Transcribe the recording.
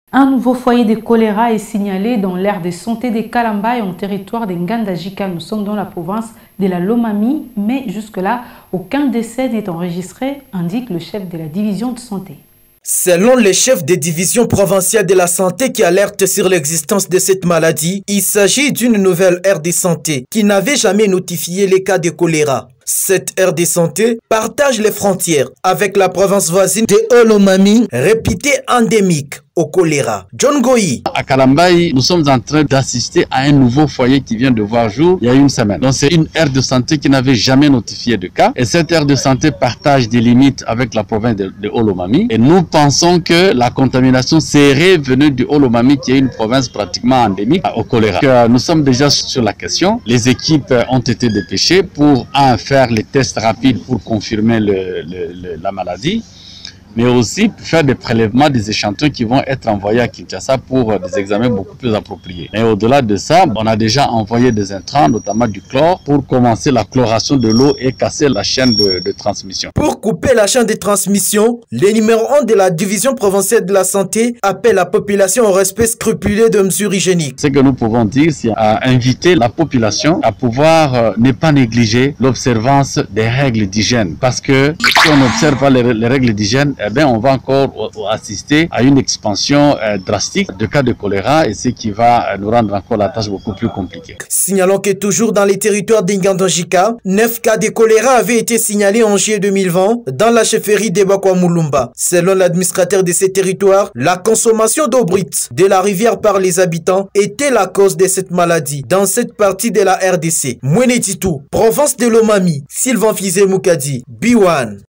Un nouveau foyer de choléra est signalé dans l'aire de santé des Kalambaye en territoire de Ngandajika. Nous sommes dans la province de la Lomami, mais jusque-là, aucun décès n'est enregistré, indique le chef de la division de santé. Selon les chefs des divisions provinciales de la santé qui alertent sur l'existence de cette maladie, il s'agit d'une nouvelle aire de santé qui n'avait jamais notifié les cas de choléra. Cette aire de santé partage les frontières avec la province voisine de Olomami, réputée endémique au choléra. John Goyi. À Kalambaye, nous sommes en train d'assister à un nouveau foyer qui vient de voir jour il y a une semaine. Donc c'est une aire de santé qui n'avait jamais notifié de cas. Et cette aire de santé partage des limites avec la province de Olomami. Et nous pensons que la contamination serait venue du Olomami, qui est une province pratiquement endémique au choléra. Nous sommes déjà sur la question. Les équipes ont été dépêchées pour faire les tests rapides pour confirmer la maladie, mais aussi faire des prélèvements des échantillons qui vont être envoyés à Kinshasa pour des examens beaucoup plus appropriés. Et au-delà de ça, on a déjà envoyé des intrants, notamment du chlore, pour commencer la chloration de l'eau et casser la chaîne de transmission. Pour couper la chaîne de transmission, le numéro 1 de la division provinciale de la santé appelle la population au respect scrupuleux de mesures hygiéniques. Ce que nous pouvons dire, c'est à inviter la population à pouvoir ne pas négliger l'observance des règles d'hygiène. Parce que si on n'observe pas les règles d'hygiène, eh bien, on va encore assister à une expansion drastique de cas de choléra, et ce qui va nous rendre encore la tâche beaucoup plus compliquée. Signalons que toujours dans les territoires d'Ingandajika, 9 cas de choléra avaient été signalés en juillet 2020 dans la chefferie d'Ebakwa Mulumba. Selon l'administrateur de ces territoires, la consommation d'eau brute de la rivière par les habitants était la cause de cette maladie dans cette partie de la RDC. Mwenetitou, province de Lomami, Sylvain Fizé Moukadi, B1.